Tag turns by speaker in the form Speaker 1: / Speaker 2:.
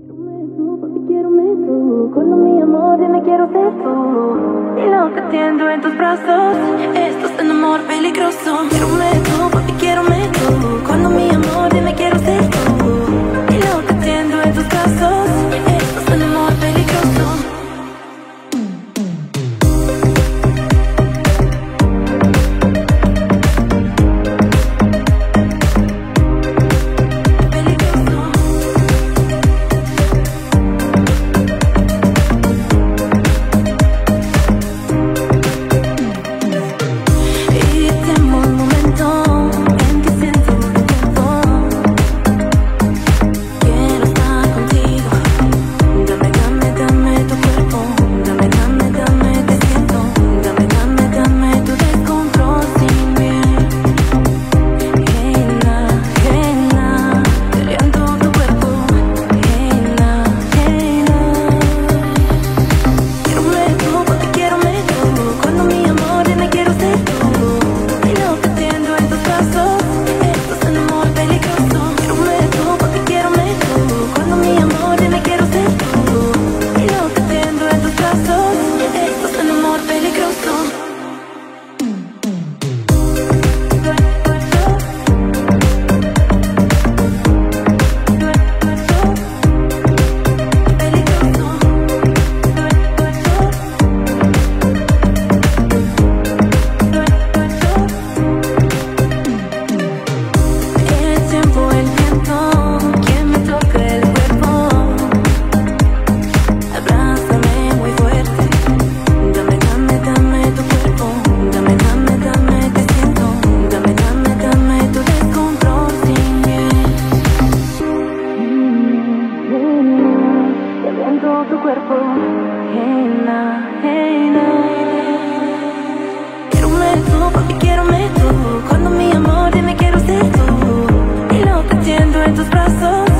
Speaker 1: Quiérome tú, cuando mi amor dime quiero ser tú. Y lo que entiendo en tus brazos, esto es un amor peligroso. Quiérome tú, papi, quiérome tú, cuando mi amor dime quiero ser tú. Y lo que entiendo en tus brazos, esto es un amor peligroso. Tu cuerpo, hey, na, hey, na. Quiérome tú, papi, quiérome tú, cuando mi amor dime quiero ser tú. Y lo que entiendo en tus brazos.